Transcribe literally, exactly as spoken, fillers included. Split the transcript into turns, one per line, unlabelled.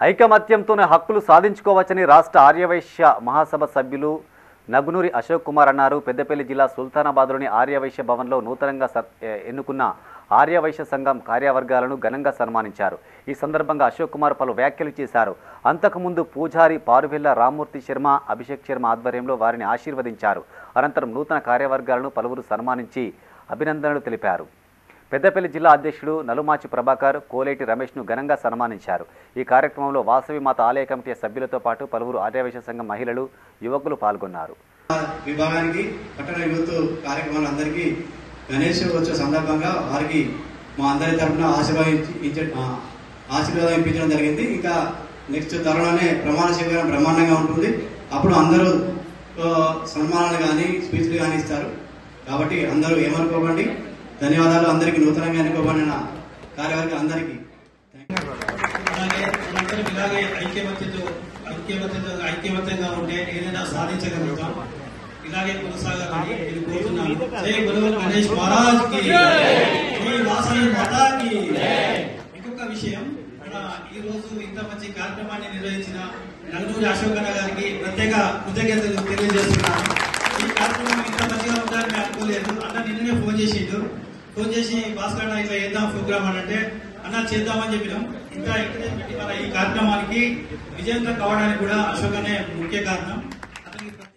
ఐకమత్యంతోనే హక్కులు సాధించుకోవచ్చని రాష్ట్ర ఆర్యవైశ్య మహాసభ సభ్యులు నగునూరి అశోక్ కుమార్ అన్నారు. పెద్దపల్లి జిల్లా సుల్తానాబాద్లోని ఆర్యవైశ్య భవన్లో నూతనంగా ఎన్నుకున్న ఆర్యవైశ్య సంఘం కార్యవర్గాలను ఘనంగా సన్మానించారు. ఈ సందర్భంగా అశోక్ కుమార్ పలు వ్యాఖ్యలు చేశారు. అంతకుముందు పూజారి పారువెల్ల రామ్మూర్తి శర్మ, అభిషేక్ శర్మ ఆధ్వర్యంలో వారిని ఆశీర్వదించారు. అనంతరం నూతన కార్యవర్గాలను పలువురు సన్మానించి అభినందనలు తెలిపారు. పెద్దపల్లి జిల్లా అధ్యక్షుడు నలుమాచి ప్రభాకర్, కోలేటి రమేష్ను ఘనంగా సన్మానించారు. ఈ కార్యక్రమంలో వాసవి మాత ఆలయ కమిటీ సభ్యులతో పాటు పలువురు ఆర్యవైశ్య సంఘం మహిళలు, యువకులు పాల్గొన్నారు.
విభాగానికి పట్టణ యూత్ కార్యక్రమాలందరికీ గణేష్ వచ్చే సందర్భంగా వారికి మా అందరి తరఫున ఆశీర్వదించ ఆశీర్వాదం ఇప్పించడం జరిగింది. ఇంకా నెక్స్ట్ త్వరలోనే ప్రమాణ స్వీకారం బ్రహ్మాండంగా ఉంటుంది. అప్పుడు అందరూ సన్మానాలు కానీ స్పీచ్లు కానీ ఇస్తారు. కాబట్టి అందరూ ఏమనుకోకండి. ధన్యవాదాలు అందరికీ. నూతనంగా ఎన్నుకోబడిన కార్యవర్గ అందరికీ
ఇలాగే ఐక్యమత్యతో ఐక్యమత్యతో ఐక్యమత్యంగా ఉంటే ఏదైనా సాధించగలుగుతాం. ఇలాగే కొనసాగాలని నేను కోరుతున్నాను. జై గురు గణేష్ మహారాజ్ కి, జై వాసవి మాతాకి. ఇంకొక విషయం, ఈ రోజు ఇంత మంచి కార్యక్రమాన్ని నిర్వహించిన నలుగురు అశోక్ అన్న గారికి ప్రత్యేక కృతజ్ఞతలు తెలియజేస్తున్నాను. ఈ కార్యక్రమం ఇంత మంచిగా ఉండాలని అనుకోలేదు. అన్న నిన్ననే ఫోన్ చేసిండు. ఫోన్ చేసి భాస్కర్ అన్న ఇట్లా చేద్దాం ప్రోగ్రామ్ అని అంటే అన్న చేద్దామని చెప్పినాం. ఇంకా ఎంకరేజ్ పెట్టి మన ఈ కార్యక్రమానికి విజయవంతం కావడానికి కూడా అశోక్ అనే ముఖ్య కారణం.